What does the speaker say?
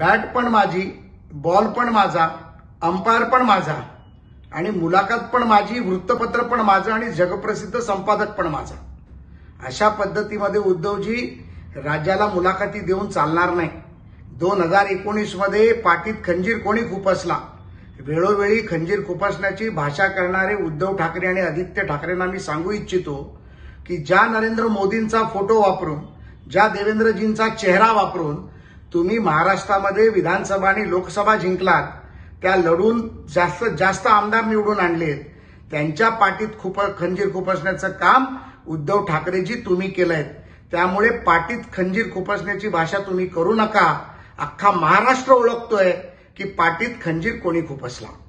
Bat पण माझी, ball पण माझा, अंपायर पण माझा आणि मुलाखत पण माझी, वृत्तपत्र पण माझं आणि जगप्रसिद्ध संपादक पण माझा. अशा पद्धतीमध्ये उद्धवजी राज्याला मुलाखती देऊन चालणार नाही. 2019 मध्ये पाठीत खंजीर कोणी खुपसला, वेळोवेळी खंजीर खुपसण्याची भाषा करणारे उद्धव ठाकरे आणि आदित्य ठाकरेंना मी सांगू इच्छितो की ज्या नरेंद्र मोदींचा फोटो वापरून, ज्या देवेंद्रजींचा चेहरा वापरून तुम्ही महाराष्ट्रामध्ये विधानसभा आणि लोकसभा जिंकलात, त्या लढून जास्तीत जास्त आमदार निवडून आणलेत, त्यांच्या पाठीत खंजीर खुपसण्याचं काम उद्धव ठाकरेजी तुम्ही केलंय. त्यामुळे पाठीत खंजीर खुपसण्याची भाषा तुम्ही करू नका. अख्खा महाराष्ट्र ओळखतोय की पाठीत खंजीर कोणी खुपसला.